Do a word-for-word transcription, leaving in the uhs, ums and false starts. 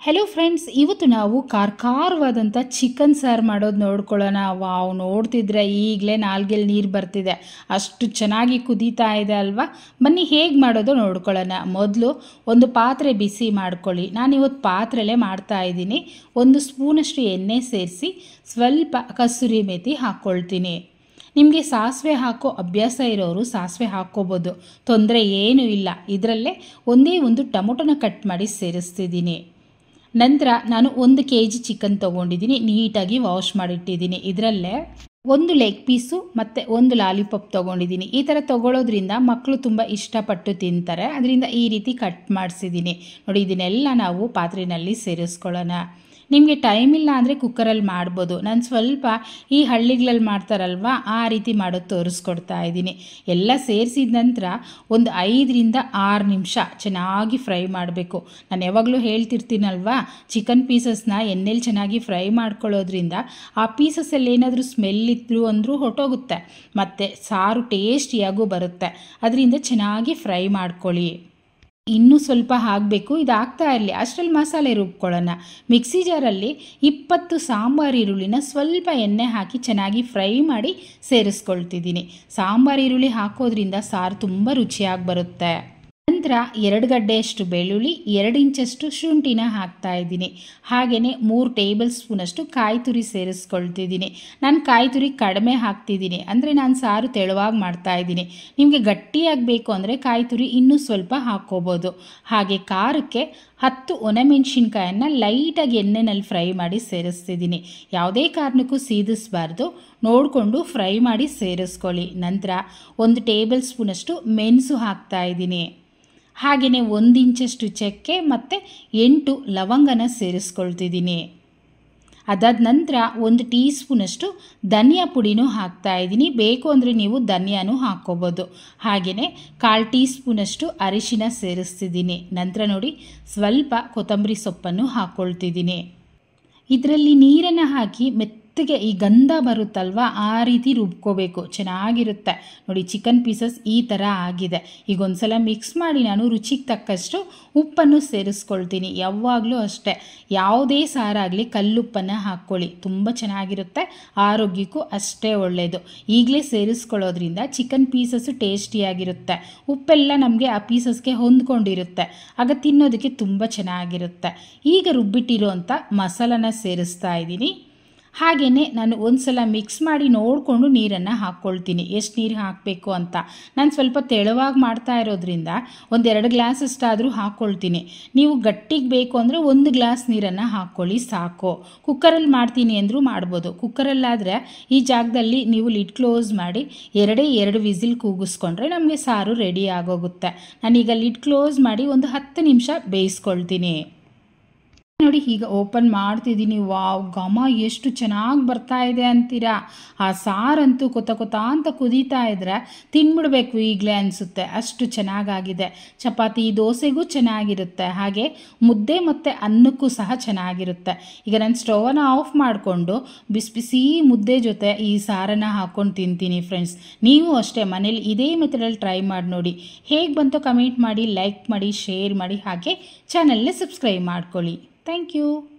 Hello friends, ಇವತ್ತು ನಾವು ಕಾರ್ಕಾರವಾದಂಥ chicken ಸಾರು ಮಾಡೋದು ನೋಡ್ಕೊಳ್ಳೋಣ. ವಾವ್, ನೋಡ್ತಿದ್ರೆ ಈಗಲೇ ನಾಲ್ಗೆಲ್ಲಿ ನೀರು ಬರ್ತಿದೆ, ಅಷ್ಟು ಚೆನ್ನಾಗಿ ಕುದೀತಾ ಇದೆ ಅಲ್ವಾ. ಬನ್ನಿ ಹೇಗೆ ಮಾಡೋದು ನೋಡ್ಕೊಳ್ಳೋಣ. ಮೊದಲು ಒಂದು ಪಾತ್ರೆ ಬಿಸಿ ಮಾಡ್ಕೊಳ್ಳಿ. ನಾನಿವತ್ತು ಪಾತ್ರೆಲೇ ಮಾಡ್ತಾ ಇದ್ದೀನಿ. ಒಂದು ಸ್ಪೂನಷ್ಟು ಎಣ್ಣೆ ಸೇರಿಸಿ ಸ್ವಲ್ಪ ಕಸೂರಿ ಮೇಥಿ ಹಾಕ್ಕೊಳ್ತೀನಿ. ನಿಮಗೆ ಸಾಸಿವೆ ಹಾಕೋ ಅಭ್ಯಾಸ ಇರೋರು ಸಾಸಿವೆ ಹಾಕ್ಕೋಬೋದು, ತೊಂದರೆ ಏನೂ ಇಲ್ಲ. ಇದರಲ್ಲೇ ಒಂದೇ ಒಂದು ಟೊಮೊಟೊನ ಕಟ್ ಮಾಡಿ ಸೇರಿಸ್ತಿದ್ದೀನಿ. ನಂತರ ನಾನು ಒಂದು ಕೆ ಜಿ ಚಿಕನ್ ತೊಗೊಂಡಿದ್ದೀನಿ, ನೀಟಾಗಿ ವಾಶ್ ಮಾಡಿಟ್ಟಿದ್ದೀನಿ. ಇದರಲ್ಲೇ ಒಂದು ಲೆಗ್ ಪೀಸು ಮತ್ತು ಒಂದು ಲಾಲಿಪಾಪ್ ತೊಗೊಂಡಿದ್ದೀನಿ. ಈ ಥರ ತೊಗೊಳೋದ್ರಿಂದ ಮಕ್ಕಳು ತುಂಬ ಇಷ್ಟಪಟ್ಟು ತಿಂತಾರೆ, ಅದರಿಂದ ಈ ರೀತಿ ಕಟ್ ಮಾಡಿಸಿದ್ದೀನಿ. ನೋಡಿ, ಇದನ್ನೆಲ್ಲ ನಾವು ಪಾತ್ರೆಯಲ್ಲಿ ಸೇರಿಸ್ಕೊಳ್ಳೋಣ. ನಿಮಗೆ ಟೈಮ್ ಇಲ್ಲ ಅಂದರೆ ಕುಕ್ಕರಲ್ಲಿ ಮಾಡ್ಬೋದು. ನಾನು ಸ್ವಲ್ಪ ಈ ಹಳ್ಳಿಗಳಲ್ಲಿ ಮಾಡ್ತಾರಲ್ವ ಆ ರೀತಿ ಮಾಡೋದು ತೋರಿಸ್ಕೊಡ್ತಾ ಇದ್ದೀನಿ. ಎಲ್ಲ ಸೇರಿಸಿದ ನಂತರ ಒಂದು ಐದರಿಂದ ಆರು ನಿಮಿಷ ಚೆನ್ನಾಗಿ ಫ್ರೈ ಮಾಡಬೇಕು. ನಾನು ಯಾವಾಗಲೂ ಹೇಳ್ತಿರ್ತೀನಲ್ವ, ಚಿಕನ್ ಪೀಸಸ್ನ ಎಣ್ಣೆಲಿ ಚೆನ್ನಾಗಿ ಫ್ರೈ ಮಾಡ್ಕೊಳ್ಳೋದ್ರಿಂದ ಆ ಪೀಸಸ್ಸಲ್ಲಿ ಏನಾದರೂ ಸ್ಮೆಲ್ ಇದ್ರು ಅಂದರೂ ಹೊಟ್ಟೋಗುತ್ತೆ, ಮತ್ತು ಸಾರು ಟೇಸ್ಟಿಯಾಗೂ ಬರುತ್ತೆ. ಅದರಿಂದ ಚೆನ್ನಾಗಿ ಫ್ರೈ ಮಾಡ್ಕೊಳ್ಳಿ. ಇನ್ನೂ ಸ್ವಲ್ಪ ಹಾಕಬೇಕು, ಇದು ಆಗ್ತಾ ಇರಲಿ. ಅಷ್ಟರಲ್ಲಿ ಮಸಾಲೆ ರುಬ್ಕೊಳ್ಳೋಣ. ಮಿಕ್ಸಿ ಜಾರಲ್ಲಿ ಇಪ್ಪತ್ತು ಸಾಂಬಾರು ಈರುಳ್ಳಿನ ಸ್ವಲ್ಪ ಎಣ್ಣೆ ಹಾಕಿ ಚೆನ್ನಾಗಿ ಫ್ರೈ ಮಾಡಿ ಸೇರಿಸ್ಕೊಳ್ತಿದ್ದೀನಿ. ಸಾಂಬಾರು ಈರುಳ್ಳಿ ಹಾಕೋದ್ರಿಂದ ಸಾರು ತುಂಬ ರುಚಿಯಾಗಿ ಬರುತ್ತೆ. ನಂತರ ಎರಡು ಗಡ್ಡೆಯಷ್ಟು ಬೆಳ್ಳುಳ್ಳಿ, ಎರಡು ಇಂಚಷ್ಟು ಶುಂಠಿನ ಹಾಕ್ತಾ ಇದ್ದೀನಿ. ಹಾಗೆಯೇ ಮೂರು ಟೇಬಲ್ ಸ್ಪೂನಷ್ಟು ಕಾಯಿ ತುರಿ ಸೇರಿಸ್ಕೊಳ್ತಿದ್ದೀನಿ. ನಾನು ಕಾಯಿ ತುರಿ ಕಡಿಮೆ ಹಾಕ್ತಿದ್ದೀನಿ, ಅಂದರೆ ನಾನು ಸಾರು ತೆಳುವಾಗಿ ಮಾಡ್ತಾ ಇದ್ದೀನಿ. ನಿಮಗೆ ಗಟ್ಟಿಯಾಗಬೇಕು ಅಂದರೆ ಕಾಯಿ ತುರಿ ಇನ್ನೂ ಸ್ವಲ್ಪ ಹಾಕ್ಕೋಬೋದು. ಹಾಗೆ ಖಾರಕ್ಕೆ ಹತ್ತು ಒಣಮೆಣಸಿನ್ಕಾಯನ್ನು ಲೈಟಾಗಿ ಎಣ್ಣೆನಲ್ಲಿ ಫ್ರೈ ಮಾಡಿ ಸೇರಿಸ್ತಿದ್ದೀನಿ. ಯಾವುದೇ ಕಾರಣಕ್ಕೂ ಸೀದಿಸಬಾರ್ದು, ನೋಡಿಕೊಂಡು ಫ್ರೈ ಮಾಡಿ ಸೇರಿಸ್ಕೊಳ್ಳಿ. ನಂತರ ಒಂದು ಟೇಬಲ್ ಸ್ಪೂನಷ್ಟು ಮೆಣಸು ಹಾಕ್ತಾ ಇದ್ದೀನಿ. ಹಾಗೆಯೇ ಒಂದು ಇಂಚಷ್ಟು ಚಕ್ಕೆ ಮತ್ತು ಎಂಟು ಲವಂಗನ ಸೇರಿಸ್ಕೊಳ್ತಿದ್ದೀನಿ. ಅದಾದ ನಂತರ ಒಂದು ಟೀ ಸ್ಪೂನಷ್ಟು ಧನಿಯಾ ಪುಡಿನೂ ಹಾಕ್ತಾ ಇದ್ದೀನಿ. ಬೇಕು ಅಂದರೆ ನೀವು ಧನಿಯಾನೂ ಹಾಕ್ಕೋಬೋದು. ಹಾಗೆಯೇ ಕಾಲು ಟೀ ಸ್ಪೂನಷ್ಟು ಅರಿಶಿನ ಸೇರಿಸ್ತಿದ್ದೀನಿ. ನಂತರ ನೋಡಿ, ಸ್ವಲ್ಪ ಕೊತ್ತಂಬರಿ ಸೊಪ್ಪನ್ನು ಹಾಕ್ಕೊಳ್ತಿದ್ದೀನಿ. ಇದರಲ್ಲಿ ನೀರನ್ನು ಹಾಕಿ ಮೆತ್ತಗೆ ಈ ಗಂಧ ಬರುತ್ತಲ್ವ ಆ ರೀತಿ ರುಬ್ಕೋಬೇಕು, ಚೆನ್ನಾಗಿರುತ್ತೆ. ನೋಡಿ, ಚಿಕನ್ ಪೀಸಸ್ ಈ ಥರ ಆಗಿದೆ. ಈಗ ಒಂದು ಸಲ ಮಿಕ್ಸ್ ಮಾಡಿ ನಾನು ರುಚಿಗೆ ತಕ್ಕಷ್ಟು ಉಪ್ಪನ್ನು ಸೇರಿಸ್ಕೊಳ್ತೀನಿ. ಯಾವಾಗಲೂ ಅಷ್ಟೇ, ಯಾವುದೇ ಸಾರಾಗಲಿ ಕಲ್ಲುಪ್ಪನ್ನು ಹಾಕ್ಕೊಳ್ಳಿ, ತುಂಬ ಚೆನ್ನಾಗಿರುತ್ತೆ. ಆರೋಗ್ಯಕ್ಕೂ ಅಷ್ಟೇ ಒಳ್ಳೆಯದು. ಈಗಲೇ ಸೇರಿಸ್ಕೊಳ್ಳೋದ್ರಿಂದ ಚಿಕನ್ ಪೀಸಸ್ಸು ಟೇಸ್ಟಿಯಾಗಿರುತ್ತೆ. ಉಪ್ಪೆಲ್ಲ ನಮಗೆ ಆ ಪೀಸಸ್ಗೆ ಹೊಂದ್ಕೊಂಡಿರುತ್ತೆ, ಆಗ ತಿನ್ನೋದಕ್ಕೆ ತುಂಬ ಚೆನ್ನಾಗಿರುತ್ತೆ. ಈಗ ರುಬ್ಬಿಟ್ಟಿರೋಂಥ ಮಸಾಲನ ಸೇರಿಸ್ತಾ ಇದ್ದೀನಿ. ಹಾಗೆಯೇ ನಾನು ಒಂದು ಸಲ ಮಿಕ್ಸ್ ಮಾಡಿ ನೋಡಿಕೊಂಡು ನೀರನ್ನು ಹಾಕ್ಕೊಳ್ತೀನಿ, ಎಷ್ಟು ನೀರು ಹಾಕಬೇಕು ಅಂತ. ನಾನು ಸ್ವಲ್ಪ ತೆಳುವಾಗಿ ಮಾಡ್ತಾ ಇರೋದ್ರಿಂದ ಒಂದೆರಡು ಗ್ಲಾಸ್ ಅಷ್ಟಾದರೂ ಹಾಕ್ಕೊಳ್ತೀನಿ. ನೀವು ಗಟ್ಟಿಗೆ ಬೇಕು ಅಂದರೆ ಒಂದು ಗ್ಲಾಸ್ ನೀರನ್ನು ಹಾಕ್ಕೊಳ್ಳಿ ಸಾಕು. ಕುಕ್ಕರಲ್ಲಿ ಮಾಡ್ತೀನಿ ಅಂದರೂ ಮಾಡ್ಬೋದು. ಕುಕ್ಕರಲ್ಲಾದರೆ ಈ ಜಾಗದಲ್ಲಿ ನೀವು ಲಿಡ್ ಕ್ಲೋಸ್ ಮಾಡಿ ಎರಡೇ ಎರಡು ವಿಸಿಲ್ ಕೂಗಿಸ್ಕೊಂಡ್ರೆ ನಮಗೆ ಸಾರು ರೆಡಿ ಆಗೋಗುತ್ತೆ. ನಾನೀಗ ಲಿಡ್ ಕ್ಲೋಸ್ ಮಾಡಿ ಒಂದು ಹತ್ತು ನಿಮಿಷ ಬೇಯಿಸ್ಕೊಳ್ತೀನಿ. ನೋಡಿ, ಈಗ ಓಪನ್ ಮಾಡ್ತಿದ್ದೀನಿ. ವಾವ್, ಘಮ ಎಷ್ಟು ಚೆನ್ನಾಗಿ ಬರ್ತಾ ಇದೆ ಅಂತೀರಾ. ಆ ಸಾರಂತೂ ಕೊತ ಕೊತ ಅಂತ ಕುದೀತಾ ಇದ್ರೆ ತಿನ್ಬಿಡ್ಬೇಕು ಈಗಲೇ ಅನಿಸುತ್ತೆ, ಅಷ್ಟು ಚೆನ್ನಾಗಾಗಿದೆ. ಚಪಾತಿ ದೋಸೆಗೂ ಚೆನ್ನಾಗಿರುತ್ತೆ, ಹಾಗೆ ಮುದ್ದೆ ಮತ್ತು ಅನ್ನಕ್ಕೂ ಸಹ ಚೆನ್ನಾಗಿರುತ್ತೆ. ಈಗ ನಾನು ಸ್ಟವನ್ನು ಆಫ್ ಮಾಡಿಕೊಂಡು ಬಿಸಿ ಬಿಸಿ ಮುದ್ದೆ ಜೊತೆ ಈ ಸಾರನ್ನು ಹಾಕ್ಕೊಂಡು ತಿಂತೀನಿ ಫ್ರೆಂಡ್ಸ್. ನೀವು ಅಷ್ಟೇ ಮನೇಲಿ ಇದೇ ಮೆಥಡಲ್ಲಿ ಟ್ರೈ ಮಾಡಿ ನೋಡಿ. ಹೇಗೆ ಬಂತೋ ಕಮೆಂಟ್ ಮಾಡಿ, ಲೈಕ್ ಮಾಡಿ, ಶೇರ್ ಮಾಡಿ, ಹಾಗೆ ಚಾನಲ್ನ ಸಬ್ಸ್ಕ್ರೈಬ್ ಮಾಡ್ಕೊಳ್ಳಿ. Thank you.